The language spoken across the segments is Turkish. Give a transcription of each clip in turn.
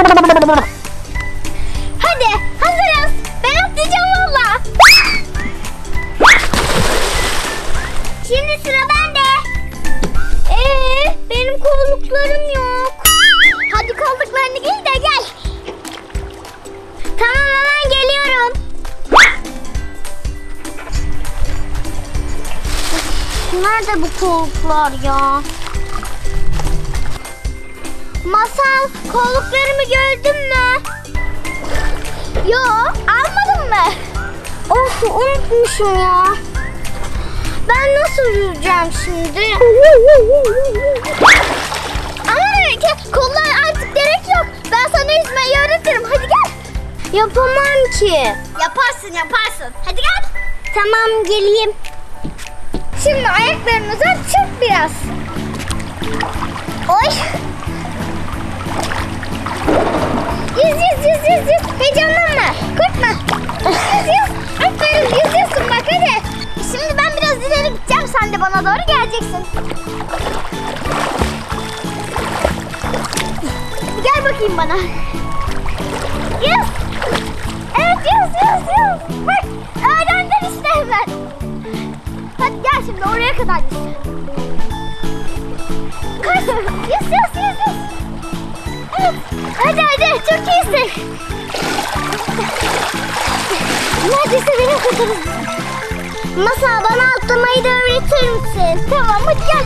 Hadi hazırız. Ben atlayacağım valla. Şimdi sıra bende. Benim kolluklarım yok. Hadi kolluklarını giy de gel. Tamam hemen geliyorum. Nerede bu kolluklar ya? Masal, kolluklarımı gördün mü? Yo, almadın mı? Of, unutmuşum ya. Ben nasıl yürüyeceğim şimdi? Aman Öykü, kollar artık gerek yok. Ben sana yüzmeyi öğretirim. Hadi gel. Yapamam ki. Yaparsın. Hadi gel. Tamam, geleyim. Şimdi ayaklarını uzat, çırp biraz. Oy. Yüz. Heyecanlanma. Korkma. Yüz. Aferin, yüzüyorsun bak hadi. Şimdi ben biraz ileri gideceğim. Sen de bana doğru geleceksin. Gel bakayım bana. Yüz. Evet yüz. Bak öğrendin işte hemen. Hadi gel şimdi oraya kadar yüz. Yüz. Evet. Hadi çok iyisin. Neredeyse beni kurtarırsın. Masal bana atlamayı da öğretir misin? Tamam hadi gel.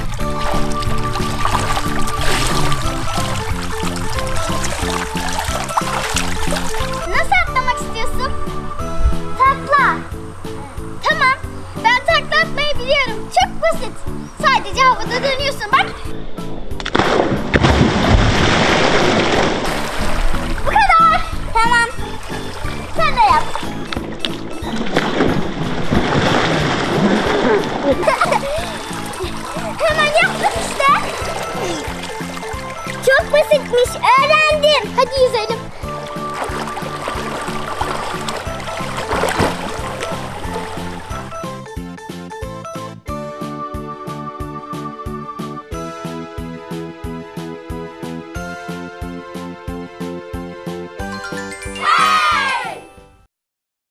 Nasıl atlamak istiyorsun? Takla. Tamam. Ben takla atmayı biliyorum. Çok basit. Sadece havada dönüyorsun bak. Bu kadar. Tamam. Sen de yap. Hemen yaptım işte. Çok basitmiş. Öğrendim. Hadi yüzelim.